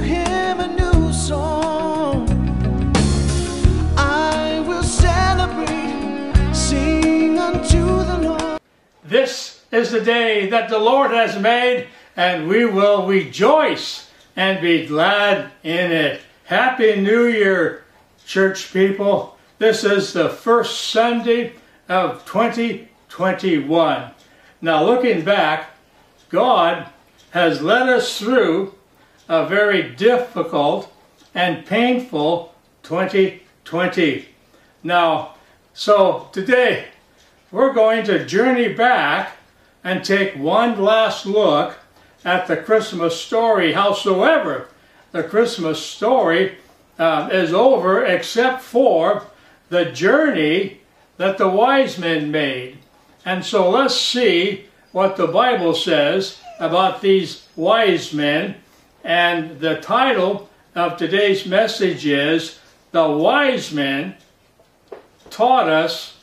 him a new song. I will celebrate, sing unto the Lord. This is the day that the Lord has made, and we will rejoice and be glad in it. Happy New Year, church people. This is the first Sunday of 2021. Now, looking back, God has led us through a very difficult and painful 2020. Now, so today we're going to journey back and take one last look at the Christmas story. Howsoever, the Christmas story is over except for the journey that the wise men made. And so let's see what the Bible says about these wise men. And the title of today's message is, The Wise Men Taught Us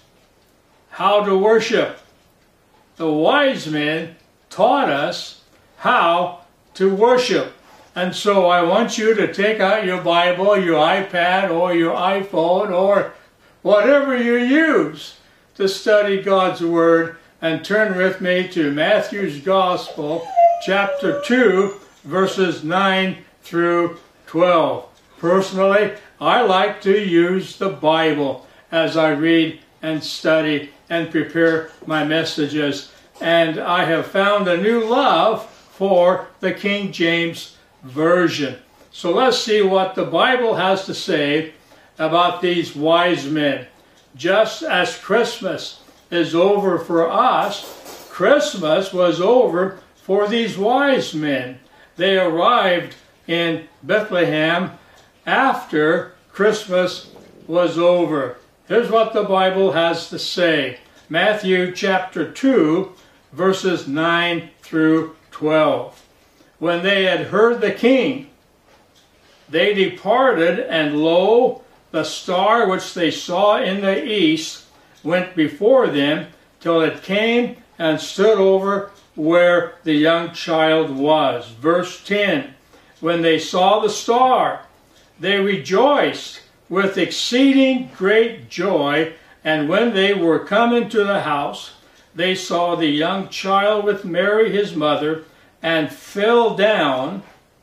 How to Worship. The wise men taught us how to worship. And so I want you to take out your Bible, your iPad, or your iPhone, or whatever you use to study God's Word, and turn with me to Matthew's Gospel, chapter 2, verses 9 through 12. Personally, I like to use the Bible as I read and study and prepare my messages. And I have found a new love for the King James Version. So let's see what the Bible has to say about these wise men. Just as Christmas is over for us, Christmas was over for these wise men. They arrived in Bethlehem after Christmas was over. Here's what the Bible has to say. Matthew chapter 2, verses 9 through 12. When they had heard the king, they departed, and lo, the star which they saw in the east went before them till it came and stood over where the young child was. Verse 10, when they saw the star, they rejoiced with exceeding great joy, and when they were come into the house, they saw the young child with Mary his mother, and fell down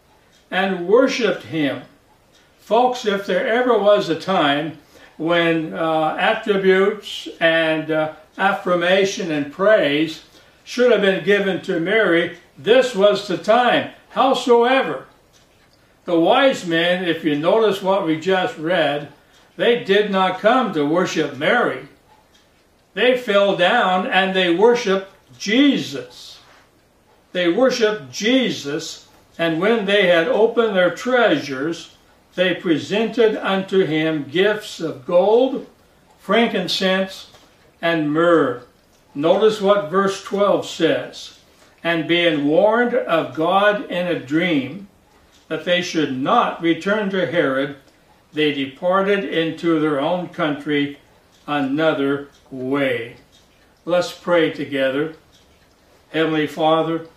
and worshipped him. Folks, if there ever was a time when attributes and affirmation and praise should have been given to Mary, this was the time. Howsoever, the wise men, if you notice what we just read, they did not come to worship Mary. They fell down and they worshiped Jesus. They worshiped Jesus, and when they had opened their treasures, they presented unto him gifts of gold, frankincense, and myrrh. Notice what verse 12 says. And being warned of God in a dream, that they should not return to Herod, they departed into their own country another way. Let's pray together. Heavenly Father,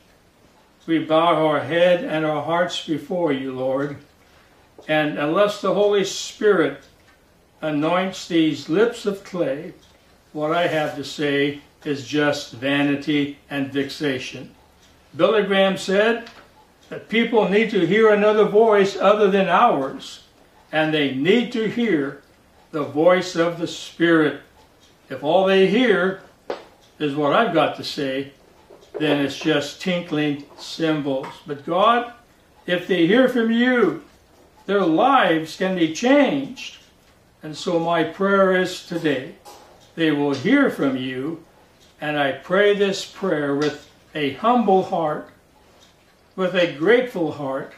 we bow our head and our hearts before you, Lord. And unless the Holy Spirit anoints these lips of clay, what I have to say is just vanity and vexation. Billy Graham said that people need to hear another voice other than ours, and they need to hear the voice of the Spirit. If all they hear is what I've got to say, then it's just tinkling cymbals. But God, if they hear from you, their lives can be changed. And so my prayer is today, they will hear from you, and I pray this prayer with a humble heart, with a grateful heart,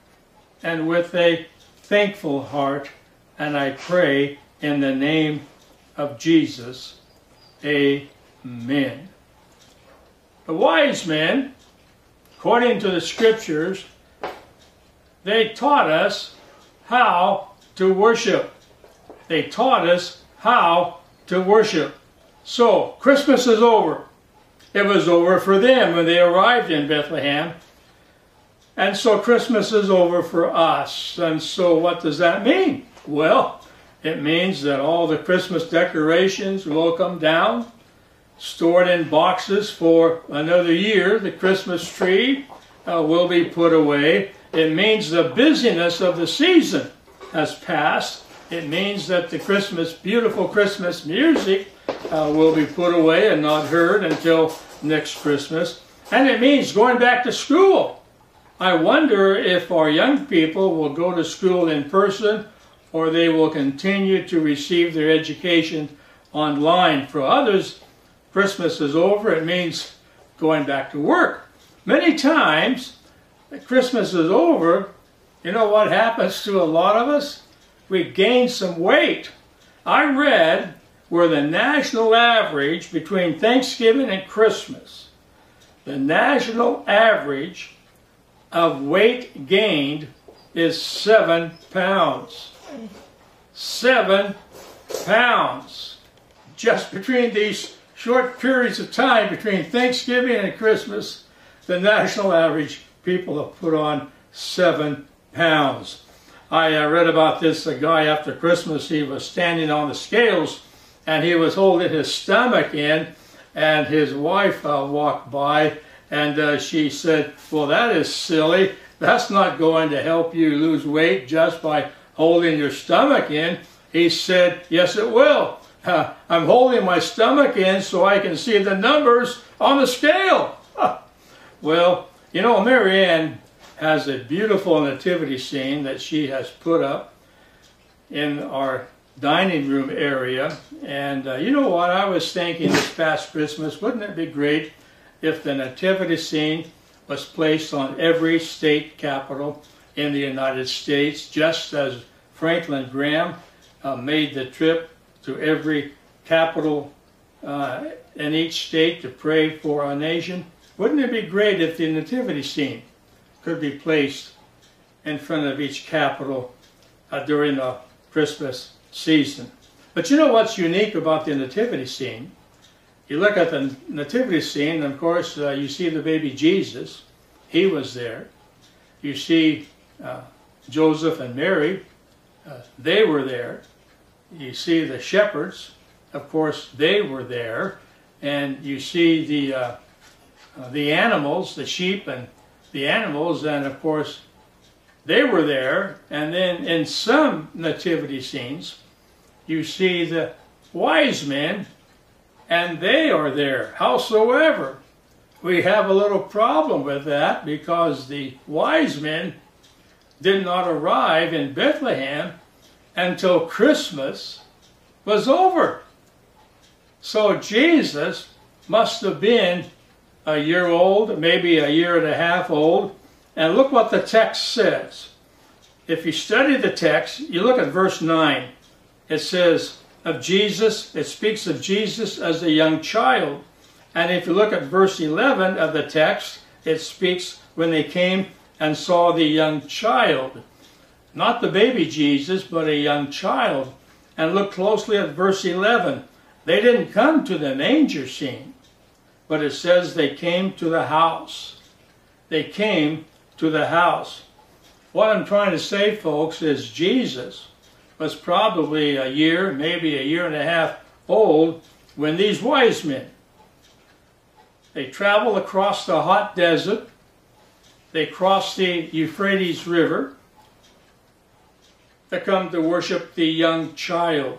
and with a thankful heart, and I pray in the name of Jesus. Amen. The wise men, according to the scriptures, they taught us how to worship. They taught us how to worship. So, Christmas is over. It was over for them when they arrived in Bethlehem. And so Christmas is over for us. And so what does that mean? Well, it means that all the Christmas decorations will come down, stored in boxes for another year. The Christmas tree will be put away. It means the busyness of the season has passed. It means that the beautiful Christmas music will be put away and not heard until next Christmas. And it means going back to school. I wonder if our young people will go to school in person or they will continue to receive their education online. For others, Christmas is over. It means going back to work. Many times, Christmas is over, you know what happens to a lot of us? We gain some weight. I read where the national average between Thanksgiving and Christmas, the national average of weight gained is 7 pounds. 7 pounds. Just between these short periods of time between Thanksgiving and Christmas, the national average people have put on 7 pounds. I read about this, a guy after Christmas, he was standing on the scales and he was holding his stomach in, and his wife walked by and she said, well, that is silly. That's not going to help you lose weight just by holding your stomach in. He said, yes, it will. I'm holding my stomach in so I can see the numbers on the scale. Well, you know, Mary Ann has a beautiful nativity scene that she has put up in our dining room area. And you know what? I was thinking this past Christmas, wouldn't it be great if the nativity scene was placed on every state capital in the United States, just as Franklin Graham made the trip to every capital in each state to pray for our nation? Wouldn't it be great if the nativity scene could be placed in front of each capital during the Christmas season? But you know what's unique about the nativity scene? You look at the nativity scene, and of course you see the baby Jesus. He was there. You see Joseph and Mary. They were there. You see the shepherds. Of course, they were there. And you see the animals, the sheep and the animals, and of course, they were there. And then in some nativity scenes, you see the wise men, and they are there. Howsoever, we have a little problem with that because the wise men did not arrive in Bethlehem until Christmas was over. So Jesus must have been a year old, maybe a year and a half old. And look what the text says. If you study the text, you look at verse 9. It says of Jesus, it speaks of Jesus as a young child. And if you look at verse 11 of the text, it speaks when they came and saw the young child. Not the baby Jesus, but a young child. And look closely at verse 11. They didn't come to the manger scene, but it says they came to the house. They came to the house. What I'm trying to say, folks, is Jesus was probably a year, maybe a year and a half old when these wise men, they traveled across the hot desert. They crossed the Euphrates River to come to worship the young child.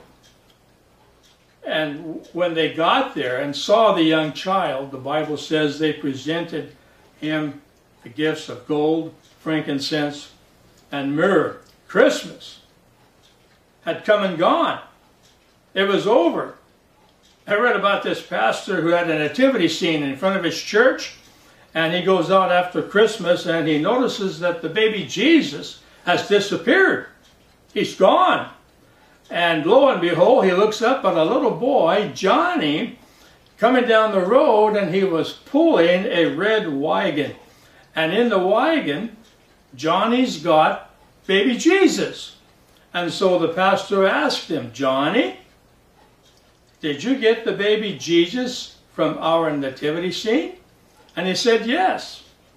And when they got there and saw the young child, the Bible says they presented him the gifts of gold, frankincense, and myrrh. Christmas had come and gone. It was over. I read about this pastor who had a nativity scene in front of his church, and he goes out after Christmas and he notices that the baby Jesus has disappeared. He's gone. And lo and behold, he looks up at a little boy, Johnny, coming down the road, and he was pulling a red wagon. And in the wagon, Johnny's got baby Jesus. And so the pastor asked him, Johnny, did you get the baby Jesus from our nativity scene? And he said, yes.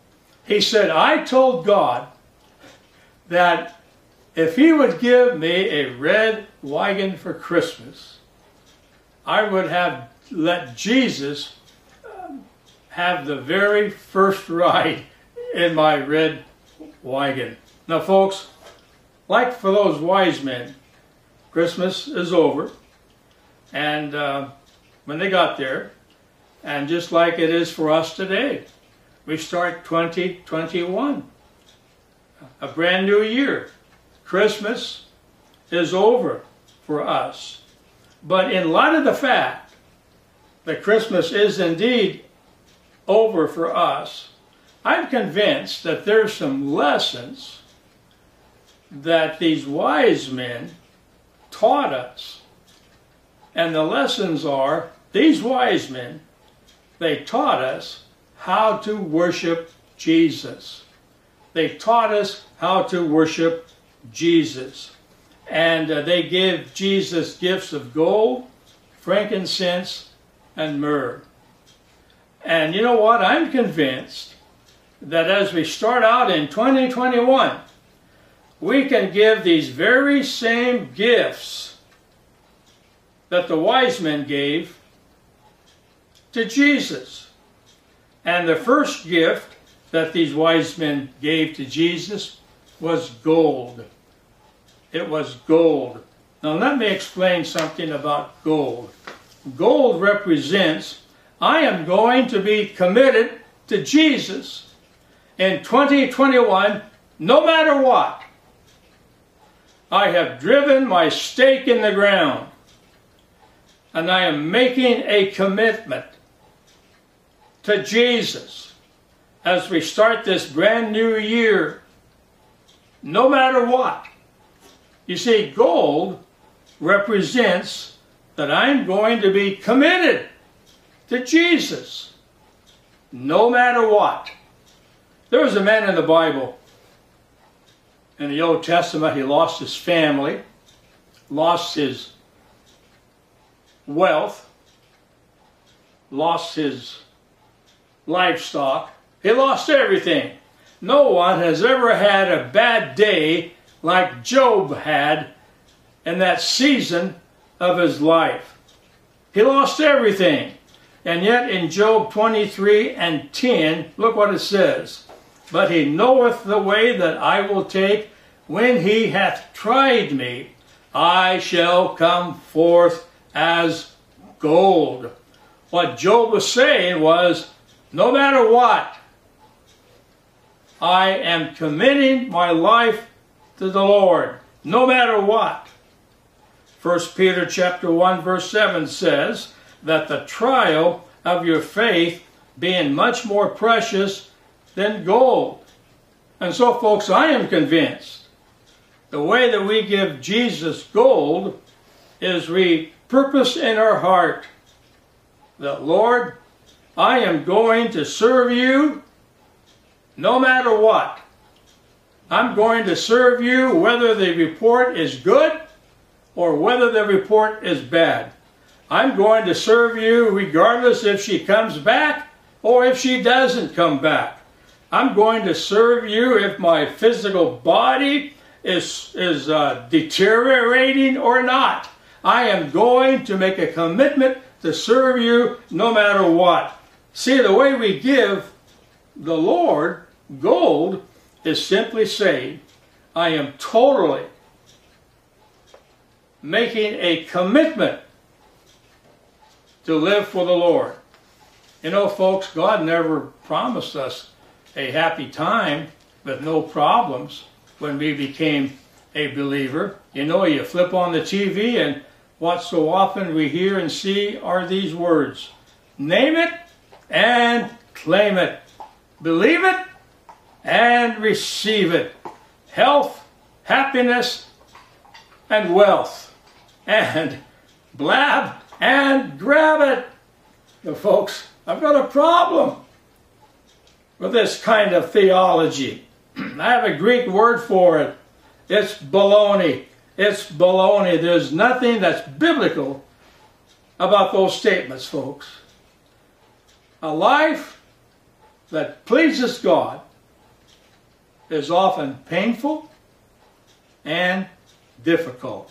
He said, I told God that if he would give me a red wagon for Christmas, I would have let Jesus have the very first ride in my red wagon. Now folks, like for those wise men, Christmas is over, and when they got there, and just like it is for us today, we start 2021, a brand new year. Christmas is over for us. But in light of the fact that Christmas is indeed over for us, I'm convinced that there's some lessons that these wise men taught us. And the lessons are, these wise men, they taught us how to worship Jesus. They taught us how to worship Jesus. And they gave Jesus gifts of gold, frankincense, and myrrh. And you know what? I'm convinced that as we start out in 2021, we can give these very same gifts that the wise men gave to Jesus. And the first gift that these wise men gave to Jesus was gold. It was gold. Now let me explain something about gold. Gold represents, I am going to be committed to Jesus in 2021 no matter what. I have driven my stake in the ground, and I am making a commitment to Jesus as we start this brand new year, no matter what. You see, gold represents that I'm going to be committed to Jesus, no matter what. There was a man in the Bible, in the Old Testament. He lost his family, lost his wealth, lost his livestock. He lost everything. No one has ever had a bad day like Job had in that season of his life. He lost everything. And yet in Job 23:10, look what it says. But he knoweth the way that I will take. When he hath tried me, I shall come forth as gold. What Job was saying was, no matter what, I am committing my life to the Lord, no matter what. 1 Peter chapter 1 verse 7 says that the trial of your faith being much more precious than gold. And so folks, I am convinced the way that we give Jesus gold is we purpose in our heart that, Lord, I am going to serve you no matter what. I'm going to serve you whether the report is good or whether the report is bad. I'm going to serve you regardless if she comes back or if she doesn't come back. I'm going to serve you if my physical body is deteriorating or not. I am going to make a commitment to serve you no matter what. See, the way we give the Lord gold is simply saying, I am totally making a commitment to live for the Lord. You know, folks, God never promised us a happy time with no problems when we became a believer. You know, you flip on the TV and what so often we hear and see are these words: name it and claim it. Believe it and receive it. Health, happiness, and wealth. And blab and grab it. Now, folks, I've got a problem with this kind of theology. I have a Greek word for it. It's baloney. It's baloney. There's nothing that's biblical about those statements, folks. A life that pleases God is often painful and difficult.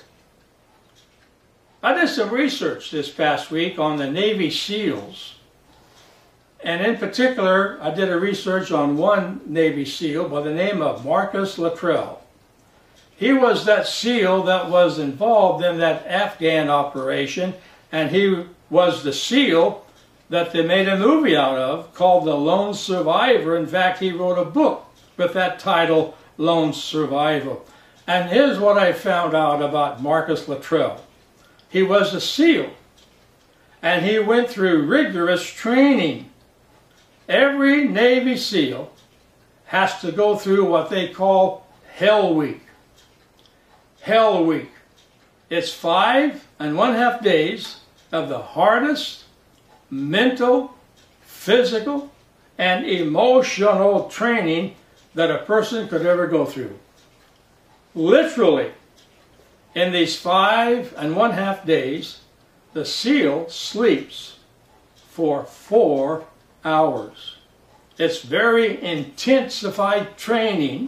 I did some research this past week on the Navy SEALs. And in particular, I did a research on one Navy SEAL by the name of Marcus Luttrell. He was that SEAL that was involved in that Afghan operation, and he was the SEAL that they made a movie out of called The Lone Survivor. In fact, he wrote a book with that title, Lone Survivor. And here's what I found out about Marcus Luttrell. He was a SEAL, and he went through rigorous training. Every Navy SEAL has to go through what they call Hell Week. Hell Week. It's 5.5 days of the hardest mental, physical, and emotional training that a person could ever go through. Literally, in these 5.5 days, the SEAL sleeps for 4 hours. It's very intensified training.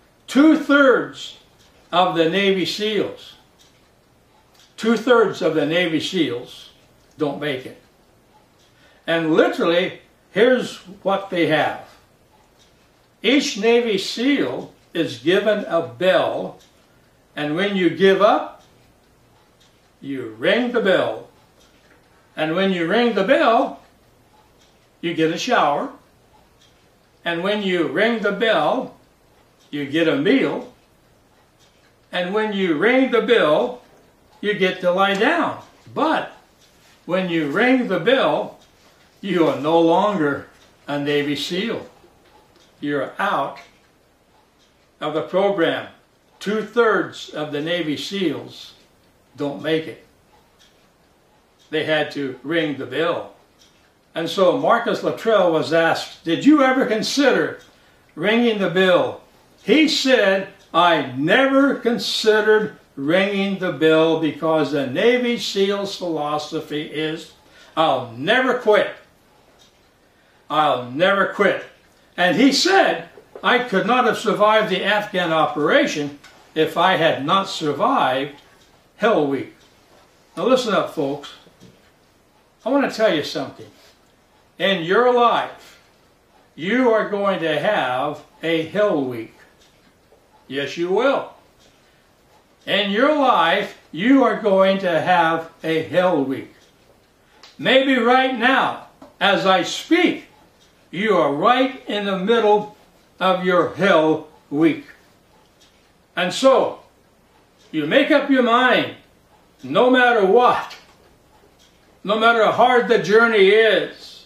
2/3 of the Navy SEALs, 2/3 of the Navy SEALs don't make it. And literally, here's what they have. Each Navy SEAL is given a bell, and when you give up, you ring the bell. And when you ring the bell, you get a shower. And when you ring the bell, you get a meal. And when you ring the bell, you get to lie down. But when you ring the bell, you are no longer a Navy SEAL. You're out of the program. 2/3 of the Navy SEALs don't make it. They had to ring the bell. And so Marcus Luttrell was asked, did you ever consider ringing the bell? He said, I never considered ringing the bell because the Navy SEAL's philosophy is, I'll never quit. I'll never quit. And he said, I could not have survived the Afghan operation if I had not survived Hell Week. Now listen up, folks. I want to tell you something. In your life, you are going to have a Hell Week. Yes, you will. In your life, you are going to have a Hell Week. Maybe right now, as I speak, you are right in the middle of your Hell Week. And so, you make up your mind, no matter what, no matter how hard the journey is,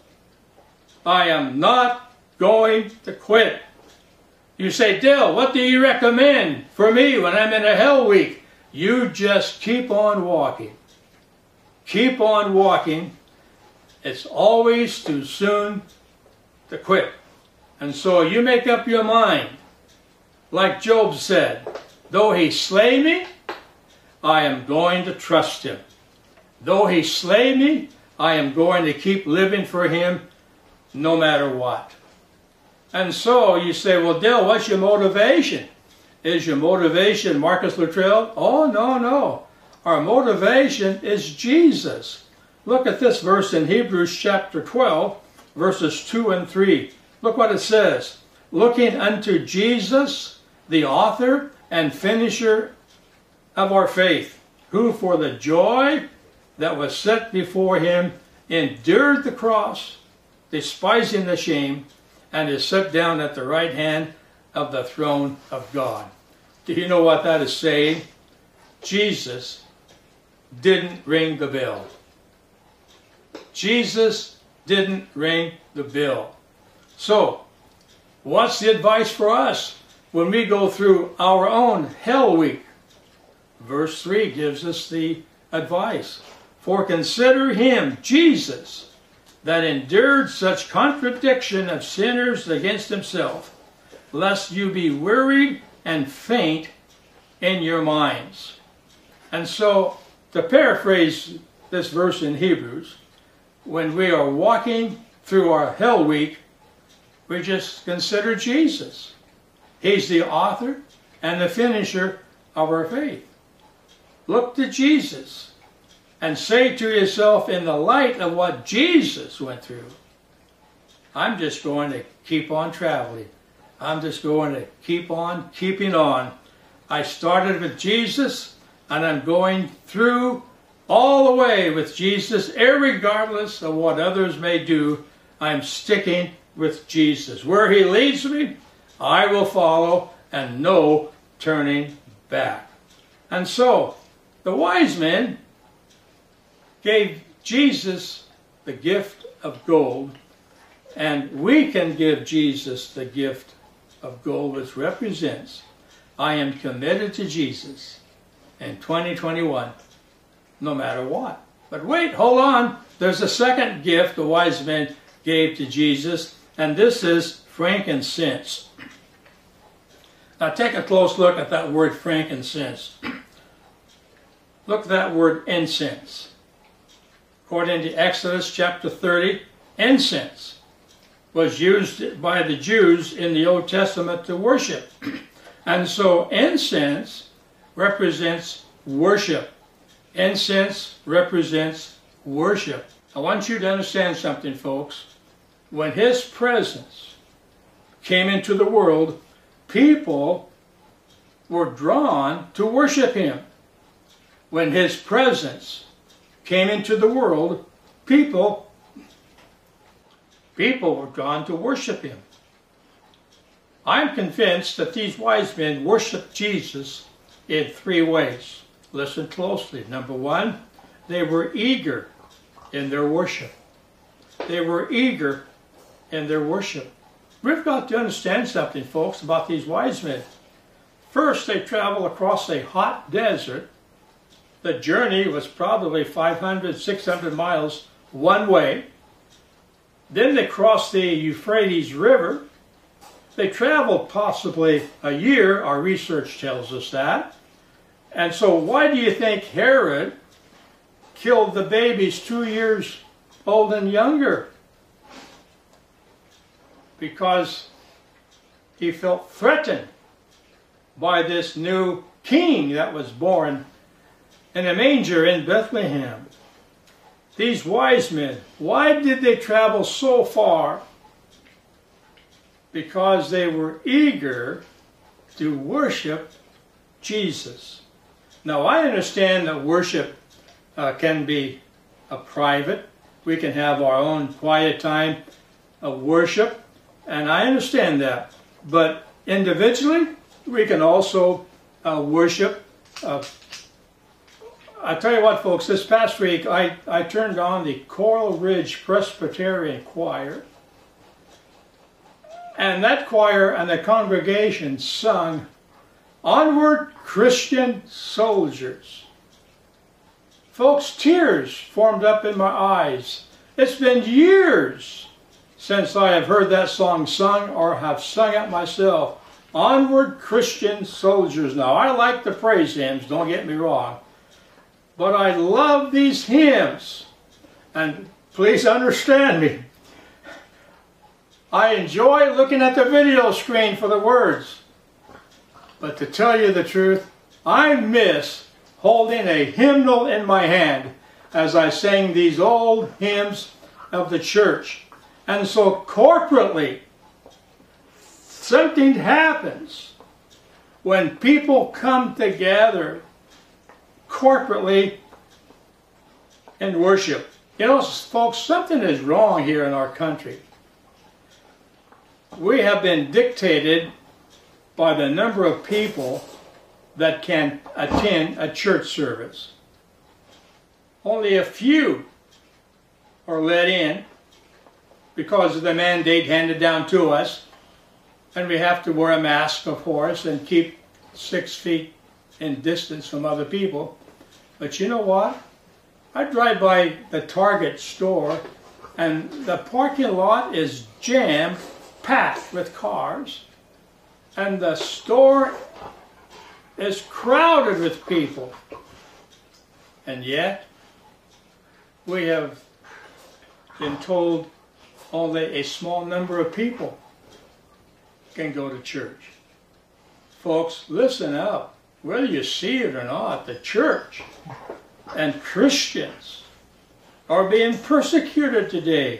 I am not going to quit. You say, Dale, what do you recommend for me when I'm in a Hell Week? You just keep on walking. Keep on walking. It's always too soon to quit. And so you make up your mind. Like Job said, though he slay me, I am going to trust him. Though he slay me, I am going to keep living for him no matter what. And so you say, well, Dale, what's your motivation? Is your motivation Marcus Luttrell? Oh, no. Our motivation is Jesus. Look at this verse in Hebrews chapter 12, verses 2 and 3. Look what it says. Looking unto Jesus, the author and finisher of our faith, who for the joy that was set before him endured the cross, despising the shame, and is set down at the right hand of the throne of God. Do you know what that is saying? Jesus didn't ring the bell. Jesus didn't ring the bell. So, what's the advice for us when we go through our own Hell Week? Verse 3 gives us the advice. For consider him, Jesus, that endured such contradiction of sinners against himself, lest you be wearied and faint in your minds. And so, to paraphrase this verse in Hebrews, when we are walking through our Hell Week, we just consider Jesus. He's the author and the finisher of our faith. Look to Jesus and say to yourself, in the light of what Jesus went through, I'm just going to keep on traveling. I'm just going to keep on keeping on. I started with Jesus, and I'm going through all the way with Jesus, irregardless of what others may do. I'm sticking with Jesus. Where he leads me, I will follow, and no turning back. And so, the wise men gave Jesus the gift of gold, and we can give Jesus the gift of gold, which represents, I am committed to Jesus in 2021, no matter what. But wait, hold on. There's a second gift the wise men gave to Jesus, and this is frankincense. Now take a close look at that word frankincense. Look at that word incense. According to Exodus chapter 30, incense was used by the Jews in the Old Testament to worship. And so incense represents worship. Incense represents worship. I want you to understand something, folks. When his presence came into the world, people were drawn to worship him. When his presence came into the world, people were drawn to worship him. I'm convinced that these wise men worshiped Jesus in three ways. Listen closely. Number one, they were eager in their worship. They were eager in their worship. We've got to understand something, folks, about these wise men. First, they traveled across a hot desert. The journey was probably 500, 600 miles one way. Then they crossed the Euphrates River. They traveled possibly a year, our research tells us that. And so why do you think Herod killed the babies 2 years old and younger? Because he felt threatened by this new king that was born in a manger in Bethlehem. These wise men, why did they travel so far? Because they were eager to worship Jesus. Now I understand that worship can be private. We can have our own quiet time of worship, and I understand that. But individually, we can also worship. I tell you what, folks, this past week I turned on the Coral Ridge Presbyterian Choir, and that choir and the congregation sung "Onward, Christian Soldiers." Folks, tears formed up in my eyes. It's been years since I have heard that song sung or have sung it myself. Onward, Christian Soldiers. Now, I like the praise hymns, don't get me wrong. But I love these hymns. And please understand me. I enjoy looking at the video screen for the words. But to tell you the truth, I miss holding a hymnal in my hand as I sang these old hymns of the church. And so corporately, something happens when people come together corporately in worship. You know, folks, something is wrong here in our country. We have been dictated by the number of people that can attend a church service. Only a few are let in because of the mandate handed down to us, and we have to wear a mask, of course, and keep 6 feet in distance from other people. But you know what? I drive by the Target store, and the parking lot is jammed packed with cars, and the store is crowded with people. And yet, we have been told only a small number of people can go to church. Folks, listen up. Whether you see it or not, the church and Christians are being persecuted today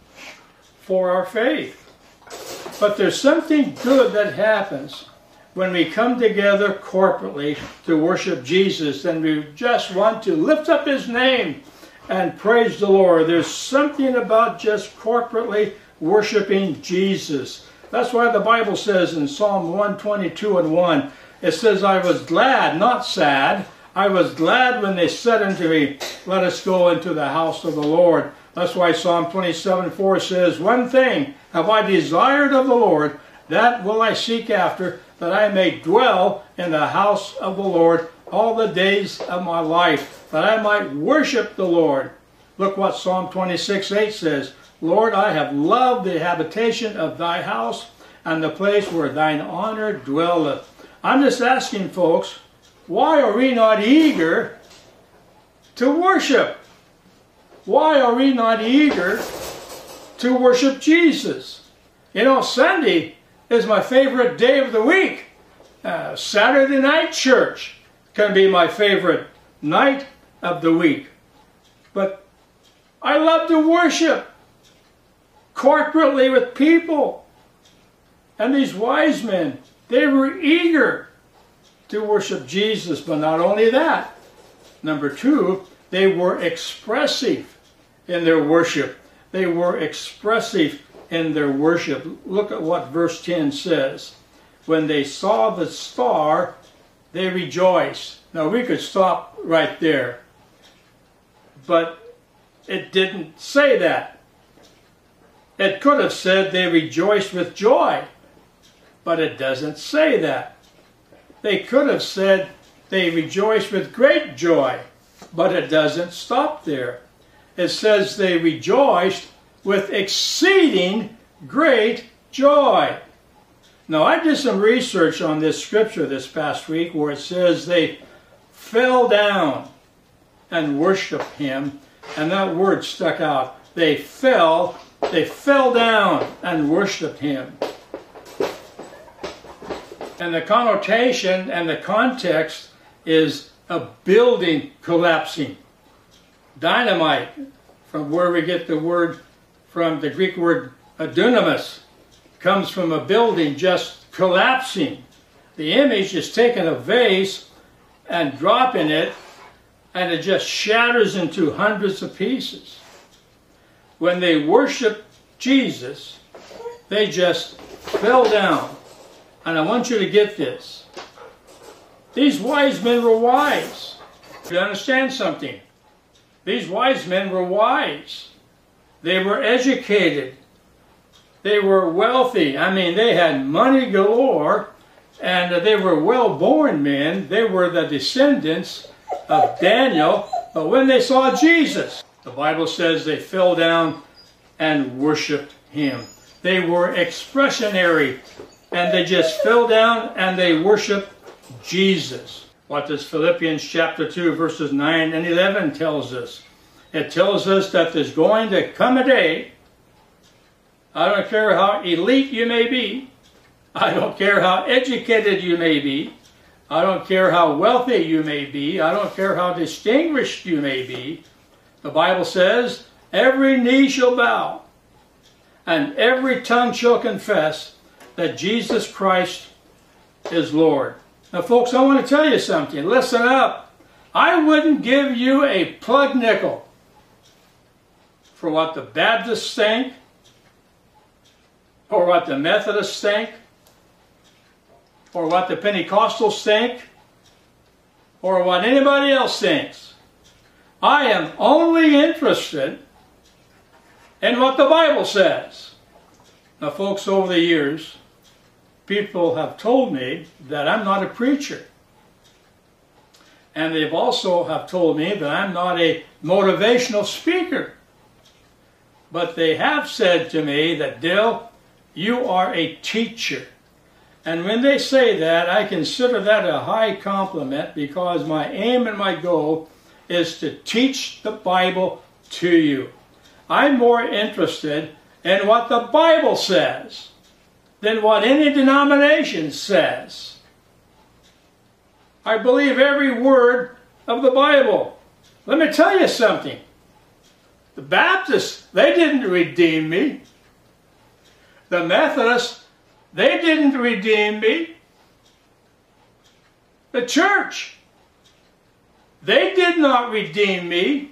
for our faith. But there's something good that happens when we come together corporately to worship Jesus, and we just want to lift up His name and praise the Lord. There's something about just corporately worshiping Jesus. That's why the Bible says in Psalm 122:1, it says, I was glad, not sad. I was glad when they said unto me, let us go into the house of the Lord. That's why Psalm 27:4 says, one thing have I desired of the Lord, that will I seek after, that I may dwell in the house of the Lord all the days of my life, that I might worship the Lord. Look what Psalm 26:8 says, Lord, I have loved the habitation of thy house, and the place where thine honor dwelleth. I'm just asking, folks, why are we not eager to worship? Why are we not eager to worship Jesus? You know, Sunday is my favorite day of the week. Saturday night church can be my favorite night of the week. But I love to worship corporately with people. And these wise men, they were eager to worship Jesus. But not only that, number two, they were expressive in their worship. They were expressive in their worship. Look at what verse 10 says. When they saw the star, they rejoiced. Now we could stop right there, but it didn't say that. It could have said they rejoiced with joy, but it doesn't say that. They could have said they rejoiced with great joy, but it doesn't stop there. It says they rejoiced with exceeding great joy. Now, I did some research on this scripture this past week where it says they fell down and worshiped Him, and that word stuck out. They fell down and worshiped Him. And the connotation and the context is a building collapsing. Dynamite, from where we get the word from the Greek word dunamis, comes from a building just collapsing. The image is taking a vase and dropping it, and it just shatters into hundreds of pieces. When they worship Jesus, they just fell down. And I want you to get this. These wise men were wise. You understand something? These wise men were wise. They were educated. They were wealthy. I mean, they had money galore, and they were well-born men. They were the descendants of Daniel. But when they saw Jesus, the Bible says they fell down and worshiped Him. They were expressionary, and they just fell down and they worshiped Jesus. What does Philippians chapter 2 verses 9 and 11 tells us? It tells us that there's going to come a day, I don't care how elite you may be, I don't care how educated you may be, I don't care how wealthy you may be, I don't care how distinguished you may be. The Bible says, every knee shall bow, and every tongue shall confess that Jesus Christ is Lord. Now folks, I want to tell you something. Listen up. I wouldn't give you a plug nickel for what the Baptists think, or what the Methodists think, or what the Pentecostals think, or what anybody else thinks. I am only interested in what the Bible says. Now folks, over the years, people have told me that I'm not a preacher. And they've also have told me that I'm not a motivational speaker. But they have said to me that, Dale, you are a teacher. And when they say that, I consider that a high compliment, because my aim and my goal is to teach the Bible to you. I'm more interested in what the Bible says than what any denomination says. I believe every word of the Bible. Let me tell you something. The Baptists, they didn't redeem me. The Methodists, they didn't redeem me. The church, they did not redeem me.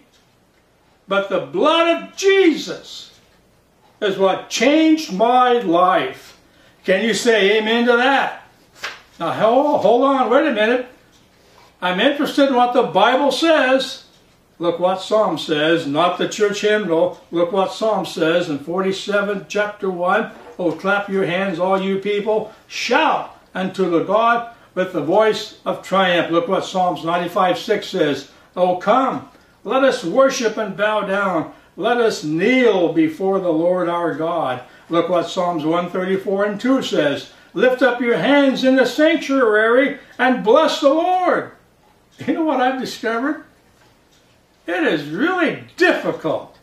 But the blood of Jesus is what changed my life. Can you say amen to that? Now hold on, wait a minute. I'm interested in what the Bible says. Look what Psalm says, not the church hymnal. Look what Psalm says in 47, chapter 1. Oh, clap your hands, all you people. Shout unto the God with the voice of triumph. Look what Psalms 95:6 says. Oh, come, let us worship and bow down. Let us kneel before the Lord our God. Look what Psalms 134:2 says. Lift up your hands in the sanctuary and bless the Lord. You know what I've discovered? It is really difficult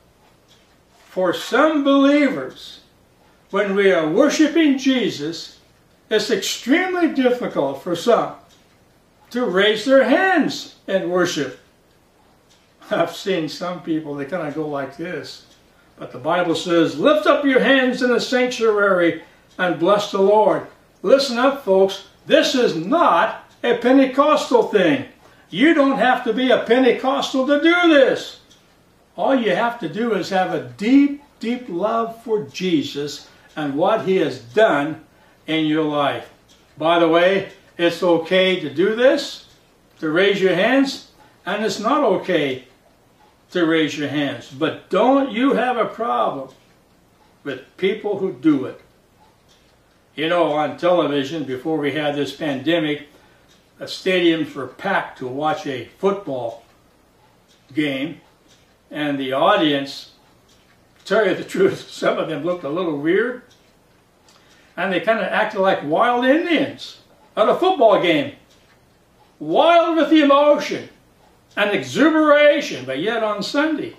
for some believers, when we are worshiping Jesus, it's extremely difficult for some to raise their hands in worship. I've seen some people, they kind of go like this. But the Bible says, lift up your hands in the sanctuary and bless the Lord. Listen up, folks. This is not a Pentecostal thing. You don't have to be a Pentecostal to do this. All you have to do is have a deep, deep love for Jesus and what He has done in your life. By the way, it's okay to do this, to raise your hands, and it's not okay to raise your hands. But don't you have a problem with people who do it. You know, on television, before we had this pandemic, the stadiums were packed to watch a football game, and the audience, to tell you the truth, some of them looked a little weird, and they kind of acted like wild Indians at a football game. Wild with the emotion and exuberation, but yet on Sunday.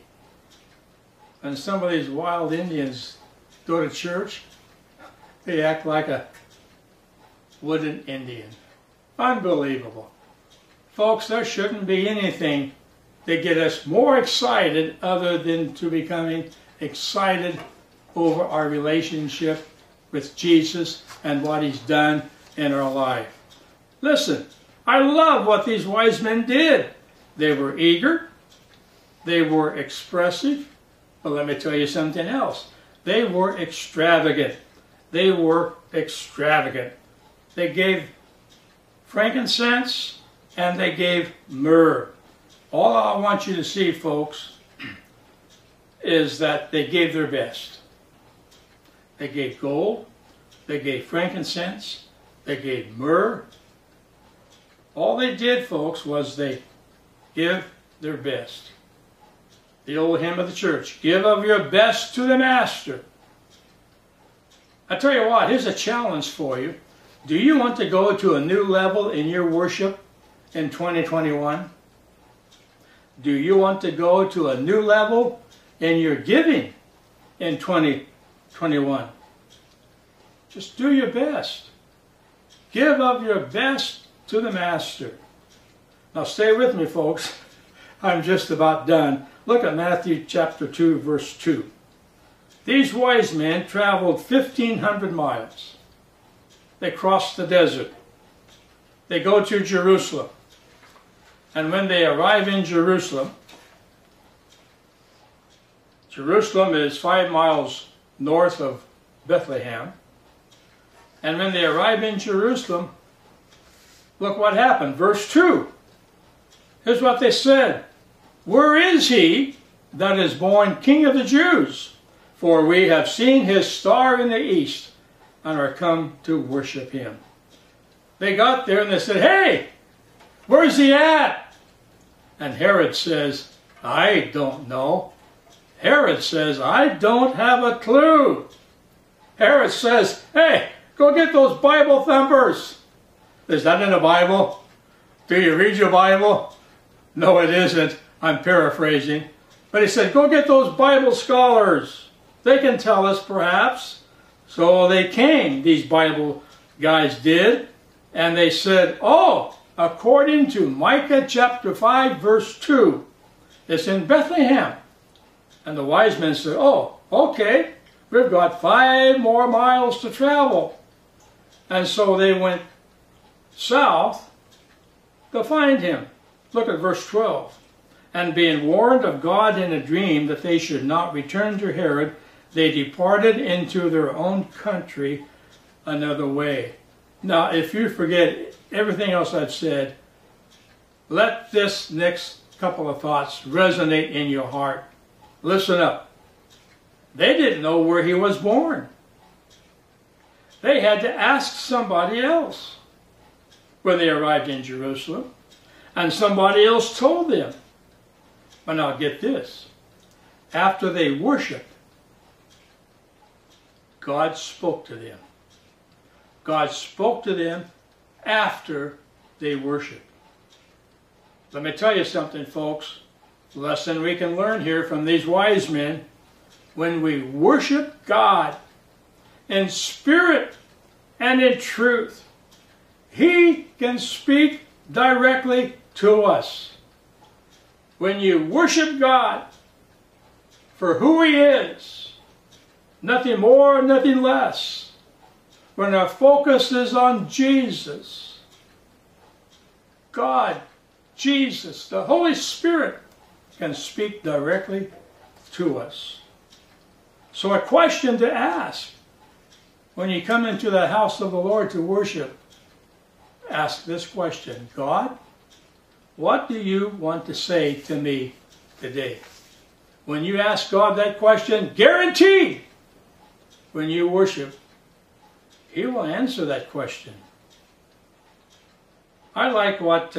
And some of these wild Indians go to church, they act like a wooden Indian. Unbelievable. Folks, there shouldn't be anything that get us more excited other than to becoming excited over our relationship with Jesus and what He's done in our life. Listen, I love what these wise men did. They were eager. They were expressive. But let me tell you something else. They were extravagant. They were extravagant. They gave frankincense and they gave myrrh. All I want you to see, folks, is that they gave their best. They gave gold, they gave frankincense, they gave myrrh. All they did, folks, was they give their best. The old hymn of the church, give of your best to the Master. I tell you what, here's a challenge for you. Do you want to go to a new level in your worship in 2021? Do you want to go to a new level in your giving in 2021? Just do your best. Give of your best to the Master. Now stay with me, folks. I'm just about done. Look at Matthew chapter 2, verse 2. These wise men traveled 1,500 miles. They crossed the desert. They go to Jerusalem. And when they arrive in Jerusalem, Jerusalem is 5 miles north of Bethlehem. And when they arrive in Jerusalem, look what happened. Verse 2. Here's what they said. Where is he that is born King of the Jews? For we have seen his star in the east and are come to worship him. They got there and they said, hey, where's he at? And Herod says, I don't know. Herod says, I don't have a clue. Herod says, hey, go get those Bible thumpers. Is that in the Bible? Do you read your Bible? No, it isn't. I'm paraphrasing. But he said, go get those Bible scholars. They can tell us perhaps. So they came, these Bible guys did, and they said, oh, according to Micah chapter 5 verse 2. It's in Bethlehem. And the wise men said, oh, okay, we've got 5 more miles to travel. And so they went south to find him. Look at verse 12. And being warned of God in a dream that they should not return to Herod, they departed into their own country another way. Now, if you forget everything else I've said, let this next couple of thoughts resonate in your heart. Listen up. They didn't know where he was born. They had to ask somebody else when they arrived in Jerusalem. And somebody else told them. But now get this. After they worshiped, God spoke to them. God spoke to them after they worshiped. Let me tell you something, folks. Lesson we can learn here from these wise men. When we worship God in spirit and in truth, He can speak directly to us. When you worship God for who He is, nothing more, nothing less, when our focus is on Jesus, God, Jesus, the Holy Spirit can speak directly to us. So a question to ask when you come into the house of the Lord to worship, ask this question: God, what do you want to say to me today? When you ask God that question, guaranteed, when you worship, He will answer that question. I like what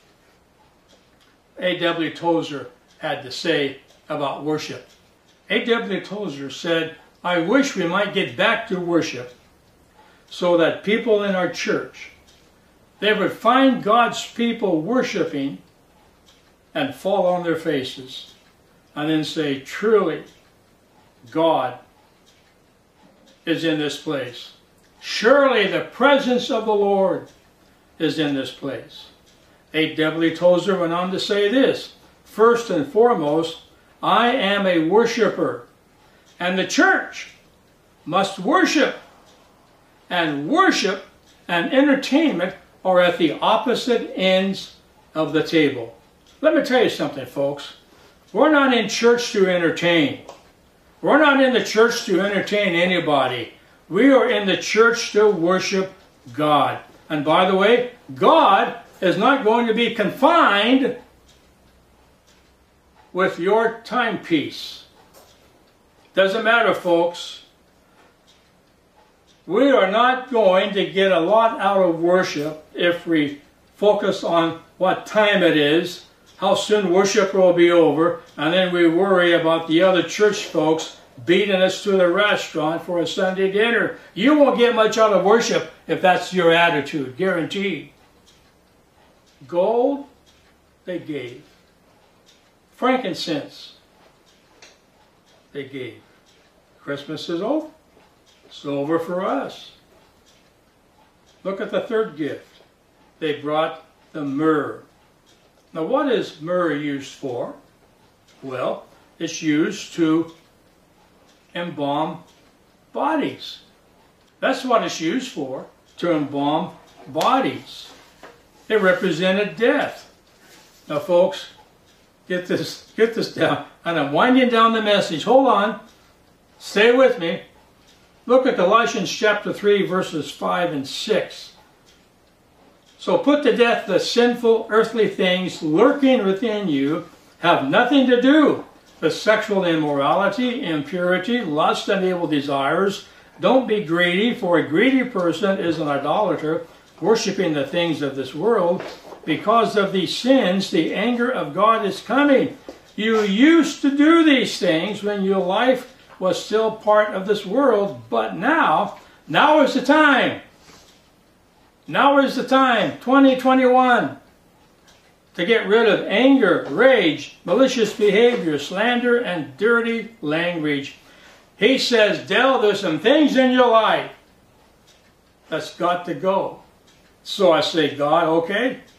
A.W. Tozer had to say about worship. A.W. Tozer said, I wish we might get back to worship so that people in our church, they would find God's people worshiping and fall on their faces and then say, truly, God is in this place. Surely the presence of the Lord is in this place. A.W. Tozer went on to say this: first and foremost, I am a worshiper, and the church must worship, and worship and entertainment are at the opposite ends of the table. Let me tell you something, folks. We're not in church to entertain. We're not in the church to entertain anybody. We are in the church to worship God. And by the way, God is not going to be confined with your timepiece. Doesn't matter, folks. We are not going to get a lot out of worship if we focus on what time it is, how soon worship will be over, and then we worry about the other church folks beating us to the restaurant for a Sunday dinner. You won't get much out of worship if that's your attitude, guaranteed. Gold, they gave. Frankincense, they gave. Christmas is over. It's over for us. Look at the third gift. They brought the myrrh. Now, what is myrrh used for? Well, it's used to embalm bodies. That's what it's used for, to embalm bodies. It represented death. Now, folks, get this down. And I'm winding down the message. Hold on. Stay with me. Look at Colossians chapter 3, verses 5 and 6. So put to death the sinful earthly things lurking within you, have nothing to do with sexual immorality, impurity, lust, and evil desires. Don't be greedy, for a greedy person is an idolater, worshiping the things of this world. Because of these sins, the anger of God is coming. You used to do these things when your life was still part of this world, but now is the time. Now is the time, 2021, to get rid of anger, rage, malicious behavior, slander, and dirty language. He says, Dell, there's some things in your life that's got to go. So I say, God, okay,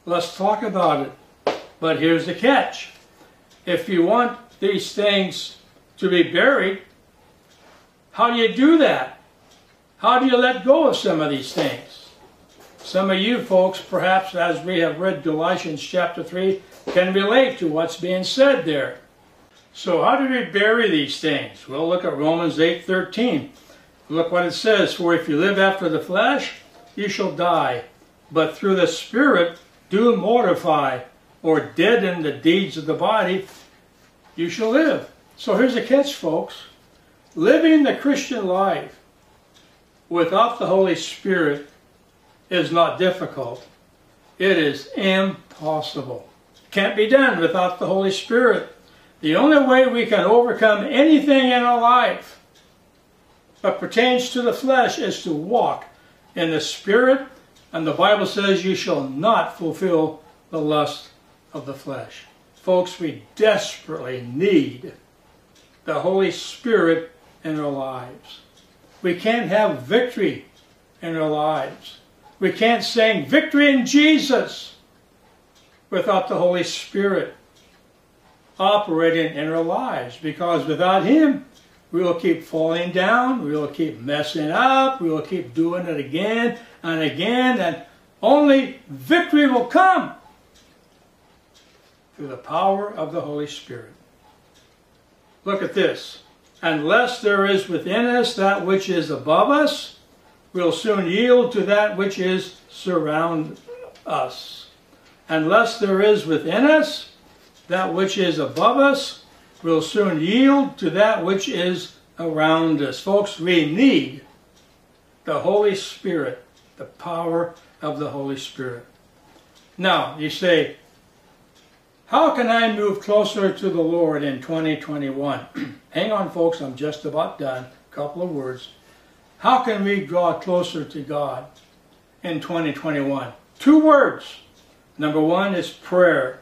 Let's talk about it. But here's the catch. If you want these things to be buried, how do you do that? How do you let go of some of these things? Some of you folks, perhaps as we have read Galatians chapter 3, can relate to what's being said there. So how do we bury these things? Well, look at Romans 8:13. Look what it says. For if you live after the flesh, you shall die. But through the Spirit do mortify, or deaden the deeds of the body, you shall live. So here's the catch, folks. Living the Christian life without the Holy Spirit is not difficult. It is impossible. Can't be done without the Holy Spirit. The only way we can overcome anything in our life that pertains to the flesh is to walk in the Spirit, and the Bible says you shall not fulfill the lust of the flesh. Folks, we desperately need the Holy Spirit in our lives. We can't have victory in our lives. We can't sing victory in Jesus without the Holy Spirit operating in our lives, because without Him we will keep falling down, we will keep messing up, we will keep doing it again and again, and only victory will come through the power of the Holy Spirit. Look at this. Unless there is within us that which is above us, we'll soon yield to that which is surround us. Unless there is within us that which is above us, we'll soon yield to that which is around us. Folks, we need the Holy Spirit, the power of the Holy Spirit. Now, you say, how can I move closer to the Lord in 2021? Hang on, folks, I'm just about done. A couple of words. How can we draw closer to God in 2021? 2 words. Number 1 is prayer.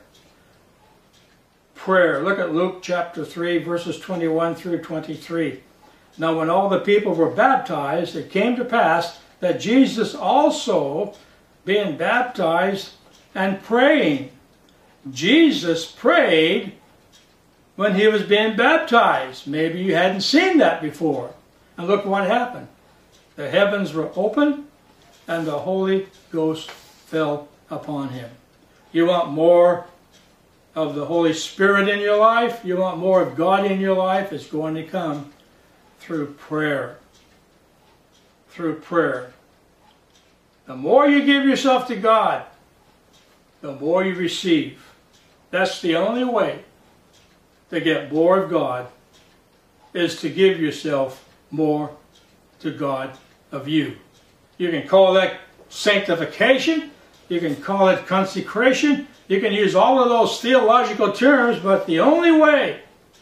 Prayer. Look at Luke chapter 3, verses 21 through 23. Now when all the people were baptized, it came to pass that Jesus also, being baptized and praying, Jesus prayed when he was being baptized. Maybe you hadn't seen that before. And look what happened. The heavens were open and the Holy Ghost fell upon him. You want more of the Holy Spirit in your life? You want more of God in your life? It's going to come through prayer. Through prayer. The more you give yourself to God, the more you receive. That's the only way to get more of God, is to give yourself more to God of you. You can call that sanctification. You can call it consecration. You can use all of those theological terms, but the only way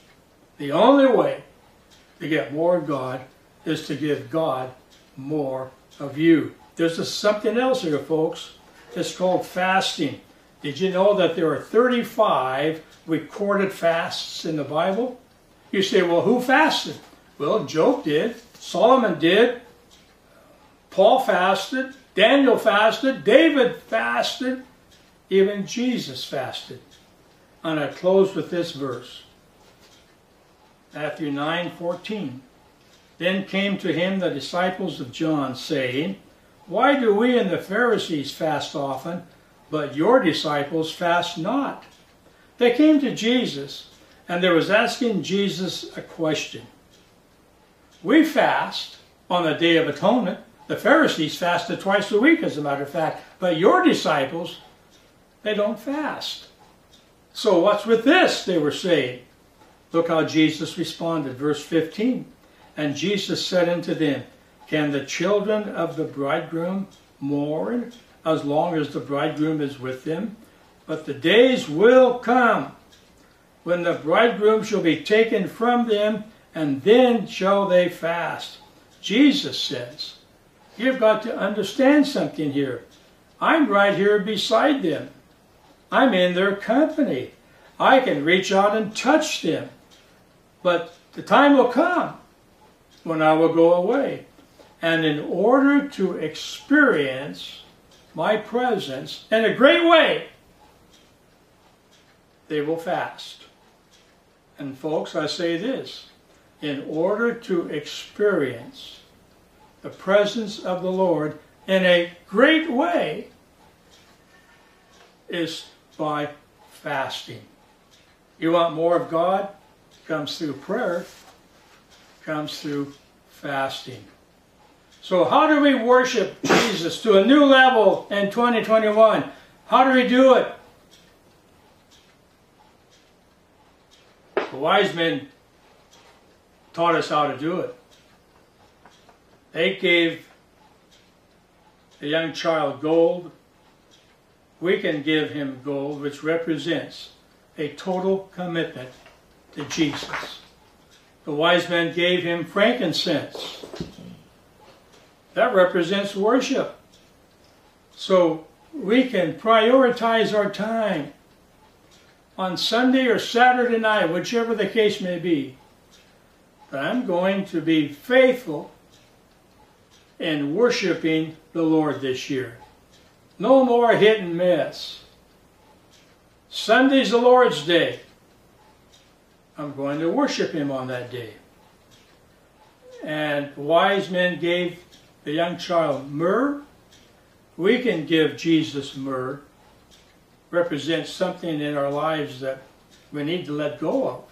to get more of God is to give God more of you. There's something else here, folks. It's called fasting. Did you know that there are 35 recorded fasts in the Bible? You say, well, who fasted? Well, Job did. Solomon did. Paul fasted. Daniel fasted. David fasted. Even Jesus fasted. And I close with this verse. Matthew 9:14. Then came to him the disciples of John, saying, why do we and the Pharisees fast often, but your disciples fast not? They came to Jesus, and they was asking Jesus a question. We fast on the Day of Atonement. The Pharisees fasted twice a week, as a matter of fact. But your disciples, they don't fast. So what's with this, they were saying. Look how Jesus responded, verse 15. And Jesus said unto them, can the children of the bridegroom mourn as long as the bridegroom is with them? But the days will come when the bridegroom shall be taken from them, and then shall they fast. Jesus says, you've got to understand something here. I'm right here beside them. I'm in their company. I can reach out and touch them. But the time will come when I will go away. And in order to experience my presence in a great way, they will fast. And folks, I say this, in order to experience the presence of the Lord in a great way is by fasting. You want more of God? Comes through prayer, comes through fasting. So how do we worship Jesus to a new level in 2021? How do we do it? The wise men taught us how to do it. They gave the young child gold. We can give him gold, which represents a total commitment to Jesus. The wise men gave him frankincense. That represents worship. So we can prioritize our time on Sunday or Saturday night, whichever the case may be. But I'm going to be faithful in worshiping the Lord this year. No more hit and miss. Sunday's the Lord's Day. I'm going to worship Him on that day. And wise men gave the young child myrrh. We can give Jesus myrrh. Represents something in our lives that we need to let go of.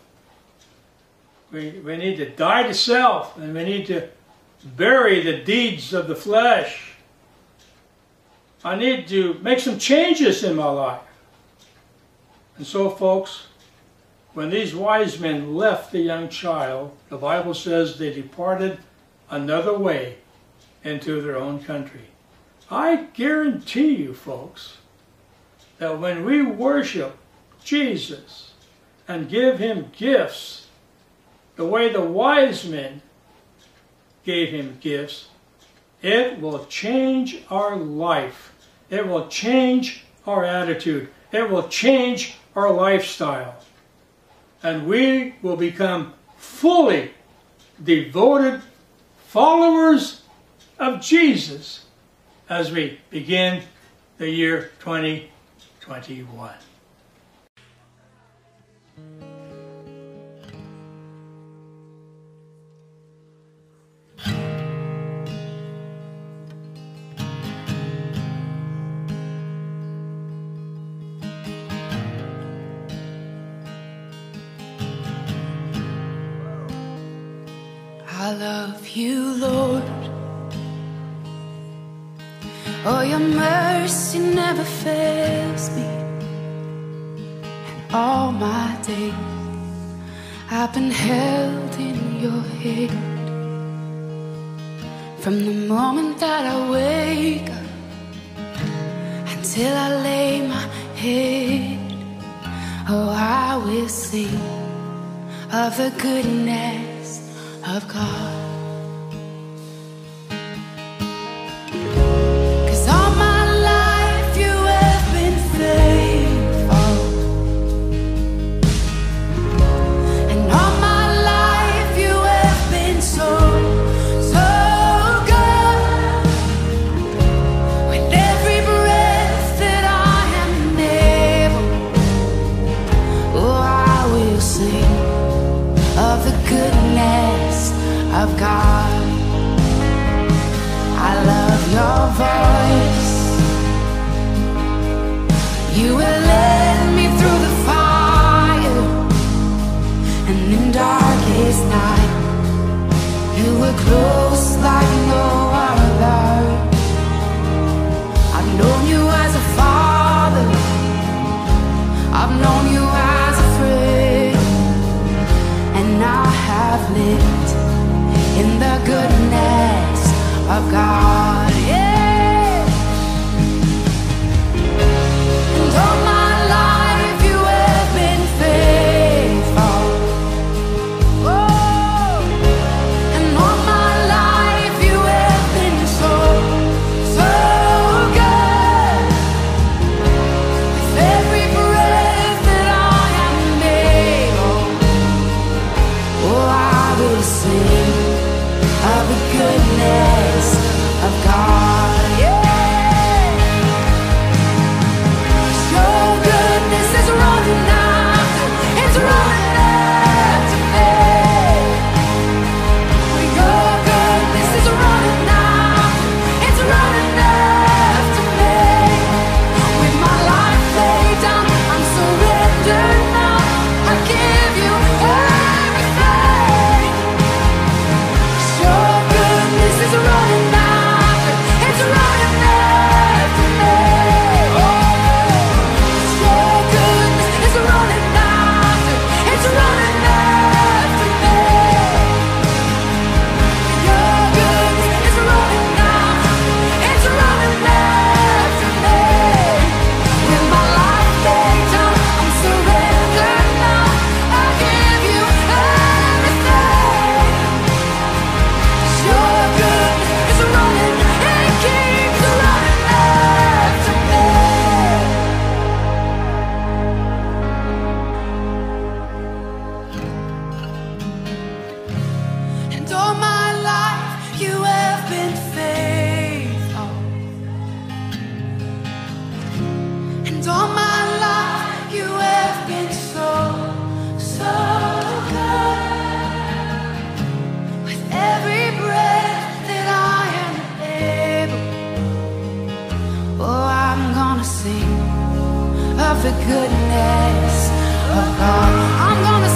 We need to die to self, and we need to bury the deeds of the flesh. I need to make some changes in my life. And so, folks, when these wise men left the young child, the Bible says they departed another way into their own country. I guarantee you, folks, that when we worship Jesus and give Him gifts the way the wise men gave Him gifts, it will change our life. It will change our attitude. It will change our lifestyle. And we will become fully devoted followers of Jesus as we begin the year 2021. I love you, Lord. Oh, your mercy never fails me. And all my days I've been held in your hand. From the moment that I wake up until I lay my head, oh, I will sing of the goodness of God. 'Cause all my life you have been faithful, and all my life you have been so, so good. With every breath that I am able, oh, I will sing of the goodness of God. I love your voice. You will lead me through the fire, and in darkest night you were close like no other. I've known you as a father, I've known you as a friend, and I have lived in the goodness of God, yeah. And all my life you have been faithful, oh. And all my life you have been so, so good. With every breath that I am able, oh, I will sing of the goodness of God. the goodness of God. I'm gonna